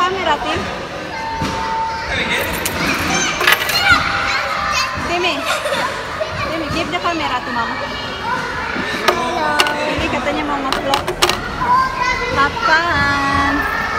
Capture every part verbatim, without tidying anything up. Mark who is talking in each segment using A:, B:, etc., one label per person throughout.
A: camera, Tim. Timmy. Timmy, give the camera to Mama. Ini katanya mau nge-vlog. Makan.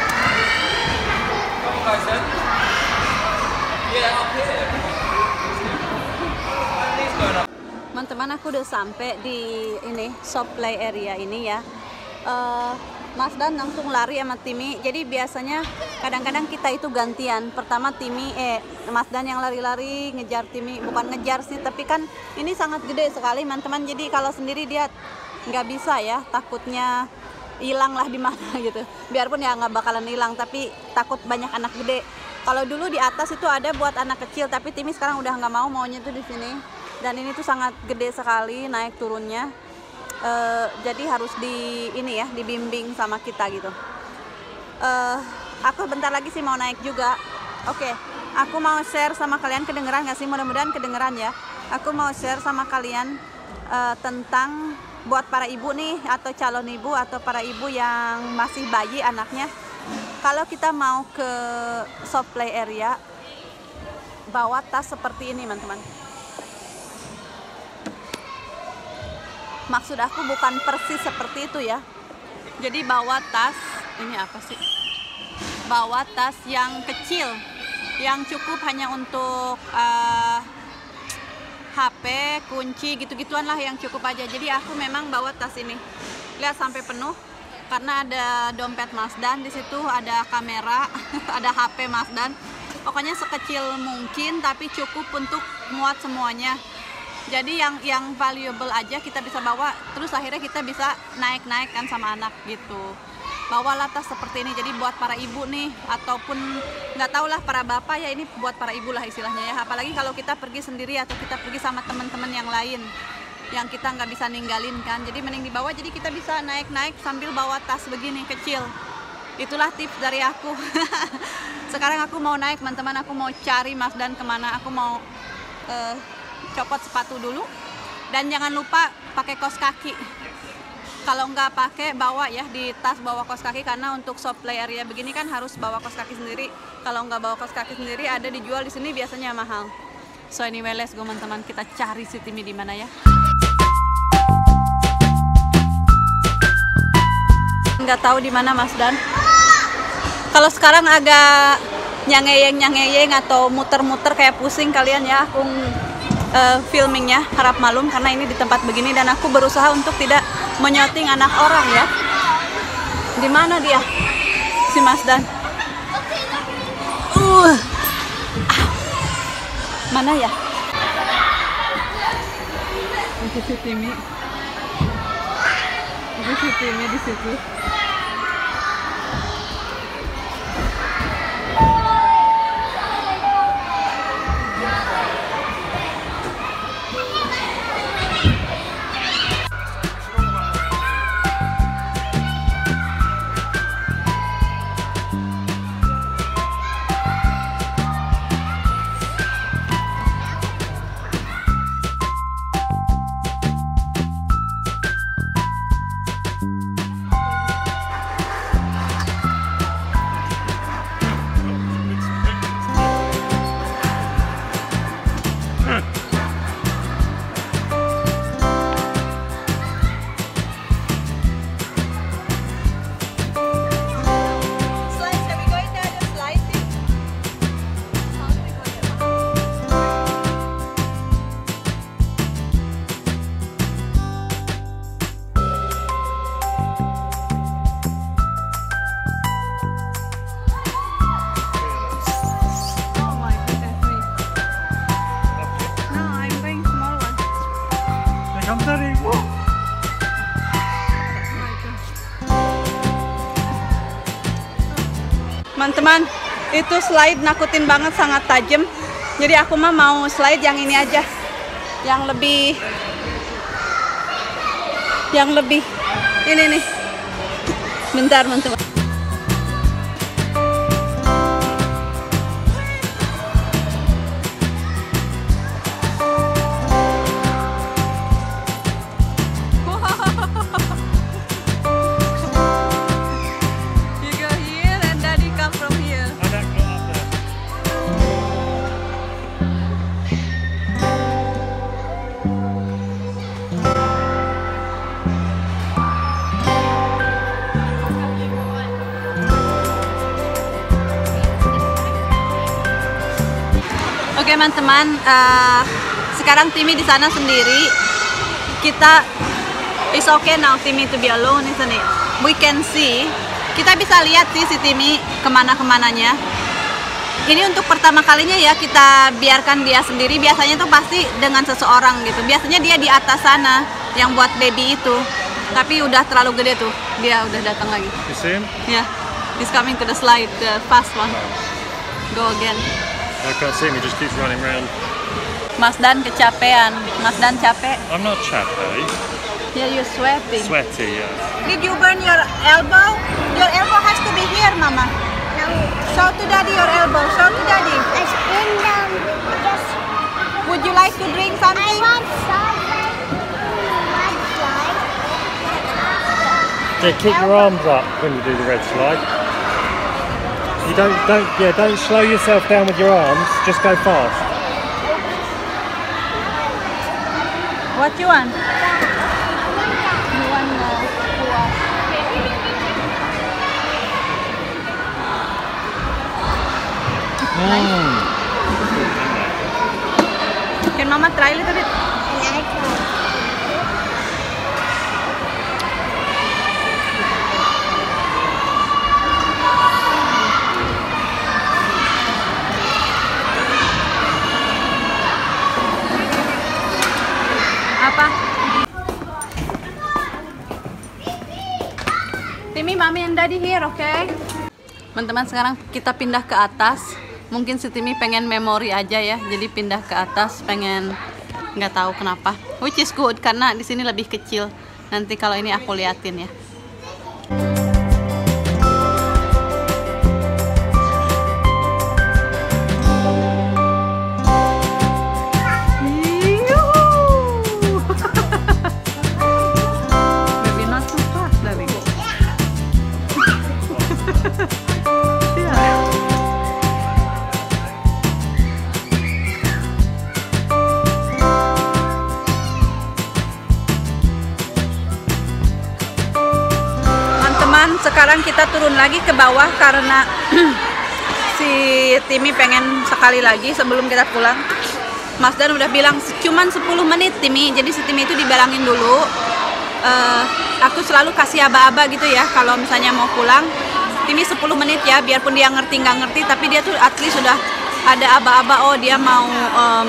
A: Teman-teman, aku udah sampai di ini shop play area ini ya. Uh, Mas Dan langsung lari sama Timmy. Jadi biasanya kadang-kadang kita itu gantian. Pertama Timmy, eh Mas Dan yang lari-lari ngejar Timmy. Bukan ngejar sih, tapi kan ini sangat gede sekali teman-teman. Jadi kalau sendiri dia nggak bisa ya. Takutnya hilang lah di mana gitu. Biarpun ya nggak bakalan hilang, tapi takut banyak anak gede. Kalau dulu di atas itu ada buat anak kecil, tapi Timmy sekarang udah nggak mau, maunya tuh di sini. Dan ini tuh sangat gede sekali naik turunnya. Uh, jadi harus di ini ya, dibimbing sama kita gitu. Uh, aku bentar lagi sih mau naik juga. Oke, okay. Aku mau share sama kalian, kedengeran nggak sih? Mudah-mudahan kedengeran ya. Aku mau share sama kalian uh, tentang buat para ibu nih, atau calon ibu, atau para ibu yang masih bayi anaknya. Kalau kita mau ke shop play area, bawa tas seperti ini teman-teman. Maksud aku bukan persis seperti itu ya. Jadi bawa tas, ini apa sih? Bawa tas yang kecil, yang cukup hanya untuk uh, H P, kunci, gitu-gituan lah yang cukup aja. Jadi aku memang bawa tas ini. Lihat sampai penuh karena ada dompet Mas Dan di situ, ada kamera, ada H P Mas Dan. Pokoknya sekecil mungkin tapi cukup untuk muat semuanya. Jadi yang yang valuable aja kita bisa bawa, terus akhirnya kita bisa naik-naik kan sama anak gitu. Bawalah tas seperti ini, jadi buat para ibu nih, ataupun nggak tahu lah para bapak ya, ini buat para ibu lah istilahnya ya. Apalagi kalau kita pergi sendiri atau kita pergi sama teman-teman yang lain yang kita nggak bisa ninggalin kan. Jadi mending dibawa, jadi kita bisa naik-naik sambil bawa tas begini kecil. Itulah tips dari aku. Sekarang aku mau naik teman-teman, aku mau cari Mas Dan kemana, aku mau uh, copot sepatu dulu, dan jangan lupa pakai kaos kaki. Kalau nggak pakai, bawa ya di tas, bawa kaos kaki, karena untuk shop play area begini kan harus bawa kaos kaki sendiri. Kalau nggak bawa kaos kaki sendiri, ada dijual di sini biasanya mahal. So anyway, let's go teman-teman, kita cari si Timmy di mana ya. Nggak tahu di mana Mas Dan. Kalau sekarang agak nyangeyeng-nyangeyeng atau muter-muter kayak pusing kalian ya, aku Uh, filmingnya, harap malum karena ini di tempat begini dan aku berusaha untuk tidak menyoting anak orang ya. Di mana dia si Mas Dan? Uh, ah. Mana ya? Itu si Timmy. Itu si Timmy di situ. Teman-teman, itu slide nakutin banget, sangat tajam. Jadi aku mah mau slide yang ini aja, yang lebih, yang lebih ini nih. Bentar teman-teman. You go here and daddy come from here. teman-teman, uh, sekarang Timmy di sana sendiri. Kita it's okay now Timmy to be alone, isn't it? We can see. Kita bisa lihat sih si Timmy kemana-kemananya. Ini untuk pertama kalinya ya kita biarkan dia sendiri. Biasanya tuh pasti dengan seseorang gitu. Biasanya dia di atas sana yang buat baby itu. Tapi udah terlalu gede tuh. Dia udah datang lagi.
B: You see him?
A: Yeah, he's coming to the slide, the fast one. Go again.
B: I can't see him. He just keeps running around.
A: Mas Dan kecapean. Mas Dan capek.
B: I'm not chappy.
A: Yeah, you're sweating.
B: Sweaty, yeah.
A: Did you burn your elbow? Your elbow has to be here, Mama.
C: No.
A: Show to Daddy your elbow. Show to Daddy.
C: I spin them. Just
A: Would you like to drink
C: I
A: something?
C: want something. What slide?
B: Yeah, keep your arms up when you do the red slide. You don't, don't, yeah, don't slow yourself down with your arms. Just go fast.
A: What you want? You want uh, kuah.
B: Mm.
A: Can Mama try a little bit?
C: And I try.
A: Apa? Timmy, Mami and Daddy here, oke? Okay? Teman-teman, sekarang kita pindah ke atas. Mungkin si Timmy pengen memori aja ya, jadi pindah ke atas, pengen nggak tahu kenapa. Which is good karena di sini lebih kecil. Nanti kalau ini aku liatin ya. Maybe not too fast, darling. Teman-teman, sekarang kita turun lagi ke bawah karena si Timmy pengen sekali lagi sebelum kita pulang. Mas Dan udah bilang cuman sepuluh menit Timmy, jadi si Timmy itu dibilangin dulu. Uh, aku selalu kasih aba-aba gitu ya kalau misalnya mau pulang. Timmy sepuluh menit ya, biarpun dia ngerti nggak ngerti, tapi dia tuh at least sudah ada aba-aba. Oh, dia mau um,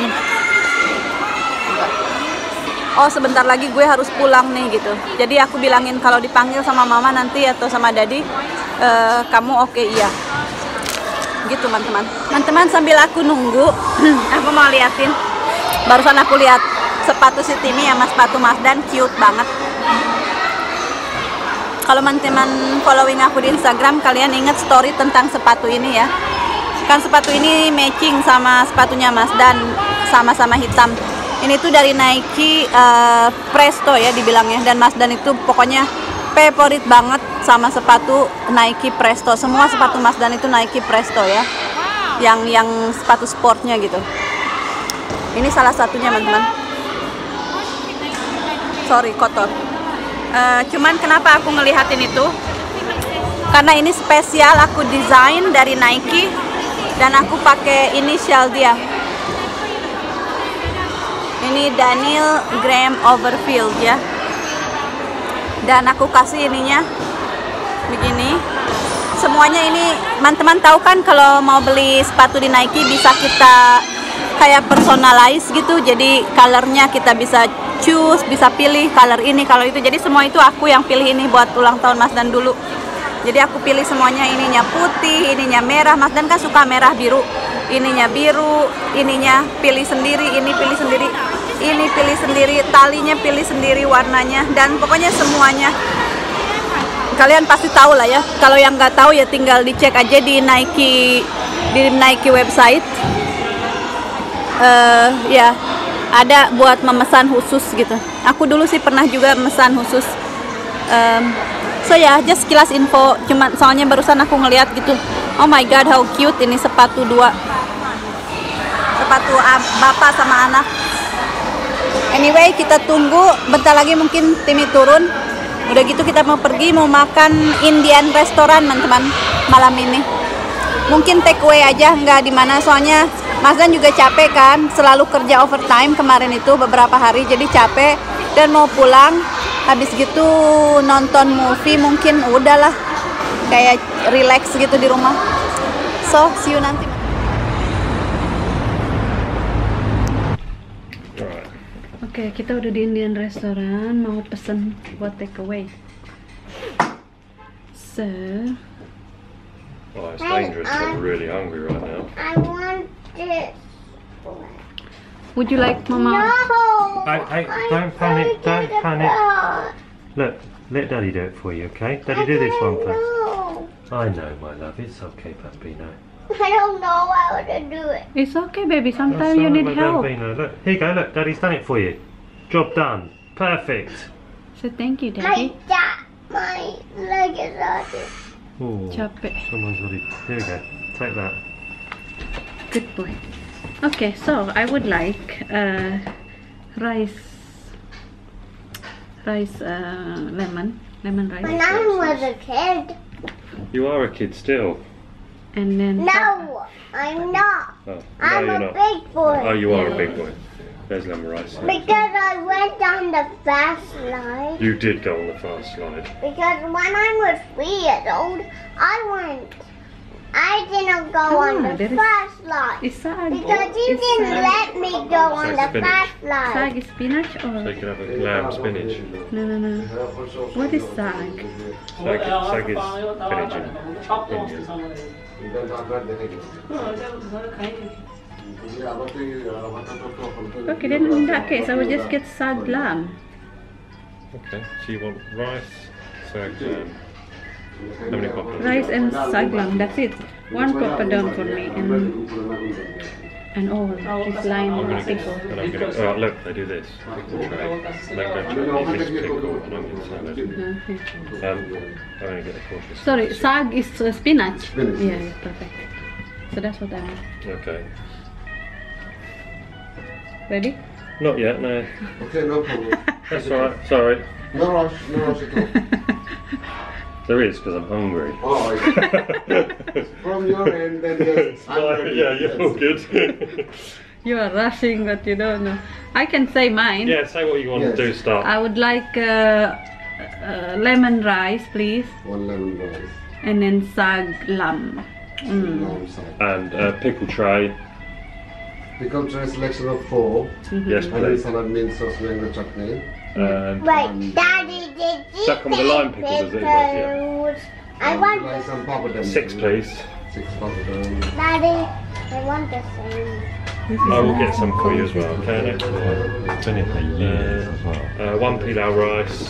A: oh sebentar lagi gue harus pulang nih gitu. Jadi aku bilangin kalau dipanggil sama mama nanti atau sama daddy, uh, kamu oke okay, iya. Gitu teman-teman. Teman-teman, sambil aku nunggu, aku mau liatin. Barusan aku lihat sepatu si Timmy sama sepatu Mas Dan, cute banget. Kalau teman-teman following aku di Instagram, kalian ingat story tentang sepatu ini ya. Kan sepatu ini matching sama sepatunya Mas Dan, sama-sama hitam. Ini tuh dari Nike uh, Presto ya dibilangnya, dan Mas Dan itu pokoknya favorit banget sama sepatu Nike Presto. Semua sepatu Mas Dan itu Nike Presto ya, yang yang sepatu sportnya gitu. Ini salah satunya teman-teman. Sorry kotor. Uh, cuman kenapa aku ngelihatin itu? Karena ini spesial, aku desain dari Nike dan aku pakai inisial dia. Ini Daniel Graham Overfield ya, dan aku kasih ininya begini. Semuanya ini teman-teman tahu kan, kalau mau beli sepatu di Nike bisa kita kayak personalize gitu, jadi colornya kita bisa choose, bisa pilih color ini, color itu. Jadi semua itu aku yang pilih ini buat ulang tahun Mas Dan dulu. Jadi aku pilih semuanya, ininya putih, ininya merah. Mas Dan kan suka merah biru, ininya biru, ininya pilih sendiri, ini pilih sendiri, ini pilih sendiri, talinya pilih sendiri, warnanya, dan pokoknya semuanya kalian pasti tahu lah ya. Kalau yang nggak tahu ya tinggal dicek aja di Nike, di Nike website. Uh, ya ada buat memesan khusus gitu. Aku dulu sih pernah juga memesan khusus. Um, so ya, yeah, just kilas info. Cuma soalnya barusan aku ngeliat gitu. Oh my god, how cute ini sepatu dua. Sepatu bapak sama anak. Anyway, kita tunggu bentar lagi mungkin Timmy turun. Udah gitu kita mau pergi mau makan Indian restoran teman-teman malam ini. Mungkin take away aja, nggak di mana soalnya Mazan juga capek kan, selalu kerja overtime kemarin itu beberapa hari, jadi capek dan mau pulang. Habis gitu nonton movie mungkin udahlah, kayak relax gitu di rumah. So, see you nanti. Oke, okay, kita udah di Indian restoran, mau pesen buat take away. So,
B: oh, it's dangerous. I'm really hungry right now.
C: I want this.
A: Would you like, Mama?
C: No!
B: Hey, hey,
C: I'm
B: don't panic,
C: gonna
B: don't
C: get
B: panic.
C: it.
B: Look, let Daddy do it for you, okay? Daddy,
C: I
B: do this one
C: don't
B: first.
C: know.
B: I know, my love. It's okay, Bambino.
C: I don't know how to do it.
A: It's okay, baby.
B: That's
A: Sometimes you
B: all right,
A: need
B: my
A: help.
B: Bambino. Look, here you go. Look, Daddy's done it for you. Job done. Perfect.
A: So thank you,
C: My
A: Daddy.
C: dad, my leg is hurting.
B: Oh,
A: Capek.
B: someone's already. Here we go. Take that.
A: Good boy. Okay, so I would like uh, rice, rice, uh, lemon, lemon rice,
C: When I was a kid.
B: You are a kid still.
A: and then
C: No, I'm not.
B: Oh, no,
C: I'm
B: you're
C: a
B: not.
C: big boy.
B: Oh, you are
A: Yeah.
B: a big boy. There's lemon rice.
C: Because I went down the fast slide.
B: You did go on the fast slide.
C: Because when I was three years old, I went. I didn't go
A: Ah,
C: on
A: there
C: the
A: is-
C: fast slide.
A: is sag.
C: Because you
A: Is
C: didn't
A: sag-
C: let me go on
B: Sag
C: the
B: spinach.
C: fast slide.
A: Sag is spinach
B: So you
A: or
B: can have a lamb spinach.
A: no no no? What is sag?
B: Sag, sag is spinach in Indian.
A: Okay, then in that case I will just get sag lamb.
B: Okay, so you want rice, sag, lamb. How many poppers?
A: Rice and sag lamb. That's it. One papadum for me and and all this line
B: I'm gonna get,
A: pickle.
B: and I'm gonna, oh look, they do this. Pickle tray, mango chutney, mixed pickle, and onion salad.
A: Okay.
B: Um, I'm gonna get the cautious.
A: Sorry, sag is uh, spinach.
D: Spinach,
A: Yeah,
D: yes.
A: yeah, perfect. So that's what I want.
B: Okay.
A: Ready?
B: Not yet, no.
D: Okay, no problem.
B: That's alright, sorry.
D: No rush, no rush at all.
B: There is, because I'm hungry.
D: Oh, yeah. From your end, then yes. I'm ready.
B: yeah, you're all
D: Yes.
B: good.
A: You are rushing, but you don't know. I can say mine.
B: Yeah, say what you want
D: Yes.
B: to do, start.
A: I would like uh, uh, lemon rice, please,
D: One lemon rice.
A: and then sag lamb. Mm.
D: Long side.
B: And uh, pickle tray.
D: Pickle tray selection of four.
B: Yes,
D: Onion
B: please.
D: salad, mint sauce, mango chutney.
B: And
C: Wait, Daddy, did you
B: That come with a
C: say
B: lime pickle, does it? Yeah.
C: pickles? I
D: And
C: want
D: like
C: the,
D: some papadum.
B: six, please.
D: Six papadum.
C: Daddy, I want the same.
B: I will get some for you as well, okay? Uh, uh, one pilau rice.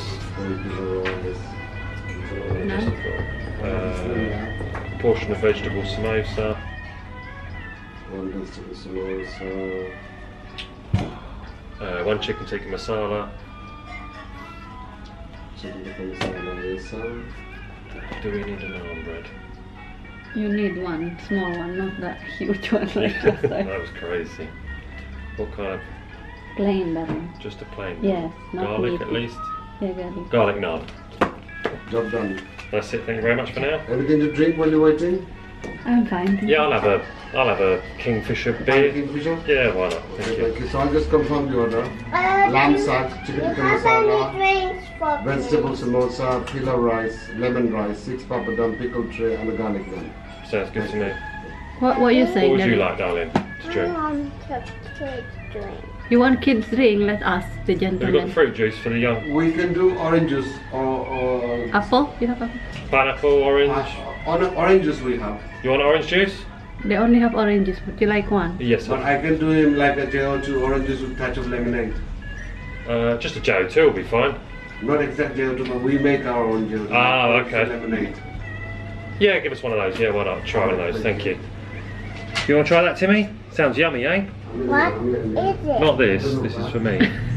B: Uh, a portion of vegetable samosa.
D: One vegetable samosa.
B: Uh, one chicken tikka masala.
D: Chicken tikka masala, yes, sir.
B: Do we need an naan bread?
A: You need one small one, not that huge one like last time.
B: That was crazy. What kind of?
A: Plain that one.
B: Just a plain?
A: Yes, not
B: Garlic
A: meaty.
B: at least?
A: Yeah, garlic.
B: Garlic naan.
D: Job done.
B: That's it, thank you very much for now.
D: Anything to drink while you're waiting?
A: I'm fine. thank
B: Yeah,
A: you.
B: I'll have a, I'll have a Kingfisher beer.
D: Kingfisher?
B: Yeah, why not? Thank
D: Okay,
B: you.
D: thank you. So I'll just confirm the order.
C: Uh,
D: Lamb
C: do you-
D: sack, chicken
C: you
D: tikka
C: have any
D: masala,
C: drinks for me?
D: vegetable samosa, pilau rice, lemon rice, six papadum, pickle tray, and a garlic naan.
B: Sounds good to me.
A: What What you
B: What
A: saying?
B: would you
A: Daddy?
B: like, darling, to
C: I
B: drink?
C: want a kid drink.
A: You want kids drink? Let us, the
B: We've got the
A: gentleman.
B: fruit juice for the young.
D: We can do orange juice or, or
A: Apple? You have apple?
B: Pineapple, orange.
D: uh, on orange juice we have.
B: You want orange juice?
A: They only have oranges. Would you like one?
B: Yes,
D: But
B: sir.
D: I can do him like a J O two orange juice with touch of lemonade.
B: Uh, just a J O two will be fine.
D: Not exact J O two, but we make our own J O two.
B: Ah,
D: Orange
B: okay.
D: Lemonade.
B: Yeah, give us one of those. Yeah, why not? Try one of those. Thank you. You want to try that, Timmy? Sounds yummy, eh?
C: What is it?
B: Not this. This is for me.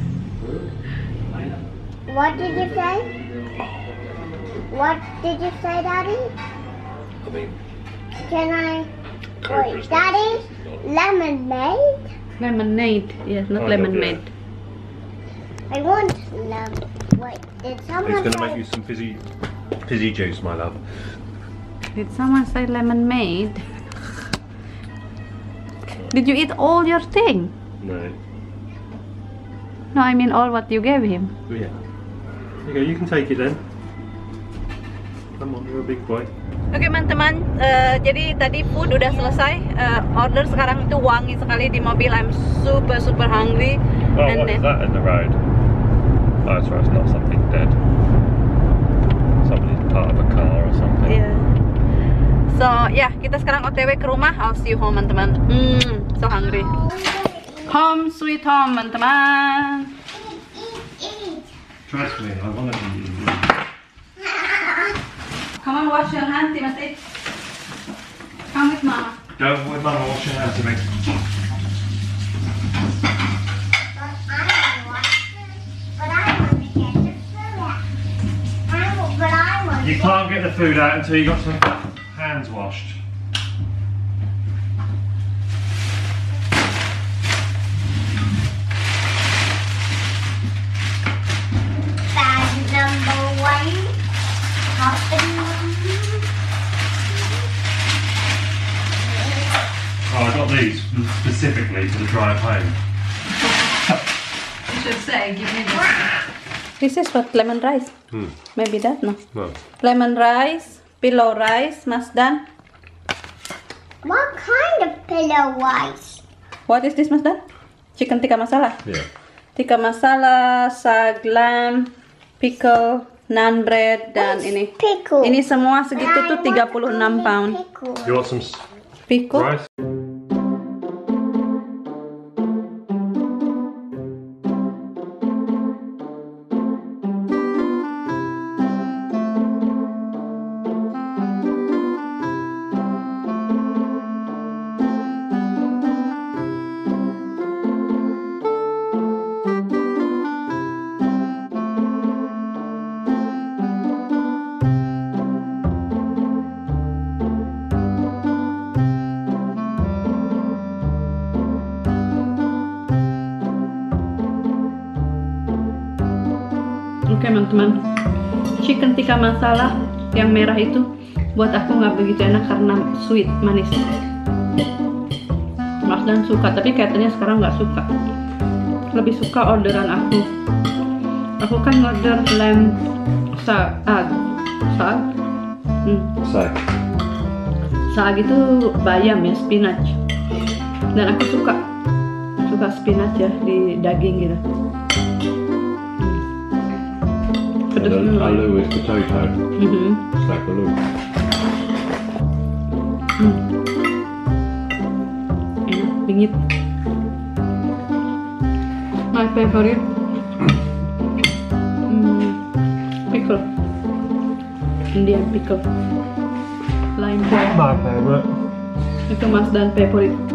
C: What did you say? What did you say, Daddy?
B: I mean,
C: Can I?
B: Cobra's
C: Wait, Daddy? Lemonade?
A: Lemonade. Yes, not
B: Oh,
A: lemonade.
C: I want lemon. Wait, did someone
B: He's going to
C: say?
B: make you some fizzy, fizzy juice, my love.
A: Did someone say lemonade? Did you eat all your thing?
B: No.
A: No, I mean all what you gave him.
B: Oh, yeah. There you go, you can take it then. Come on, you're a big boy.
A: Oke teman-teman, uh, jadi tadi food udah selesai. Uh, order sekarang itu wangi sekali di mobil. I'm super super hungry.
B: Oh,
A: And
B: what
A: then,
B: is that in the road? Oh, sorry, it's not something dead. Somebody's part of a car or something.
A: Yeah. So, ya yeah, kita sekarang O T W ke rumah. I'll see you home teman-teman. Mm, so hungry. Home sweet home teman-teman.
B: Trust me, I want to be eating.
A: Come on, wash your hands, Timothy. Come with Mama.
B: Go with Mum, wash your hands to me. You can't get the food out until you got some hands washed.
C: Bag number one.
B: Oh, I got these specifically for the drive home.
A: You should say, give me this. This is what lemon rice.
B: Hmm.
A: Maybe that no.
B: No.
A: Lemon rice, pillow rice, Masdan.
C: What kind of pillow rice?
A: What is this, Masdan? Chicken tikka masala.
B: Yeah.
A: Tikka masala, sag lamb, pickle, naan bread, dan
C: What's
A: ini.
C: pickle?
A: Ini semua segitu tuh tiga puluh enam pound.
C: Pickle.
B: You want some s-
A: Pickle.
B: rice?
A: Oke teman-teman, chicken tikka masala yang merah itu buat aku nggak begitu enak karena sweet, manis. Masdan suka, tapi katanya sekarang nggak suka. Lebih suka orderan aku. Aku kan order lamb sag, sag, hmm.
B: Sag.
A: Sag itu bayam ya, spinach. Dan aku suka, suka spinach ya di daging gitu.
B: And then alu is potato.
A: Mm-hmm.
B: Sag alu.
A: Hmm. Enak, bingit. My favorite hmm, pickle, Indian pickle, lime.
B: My favourite.
A: Itu Mas dan favorite.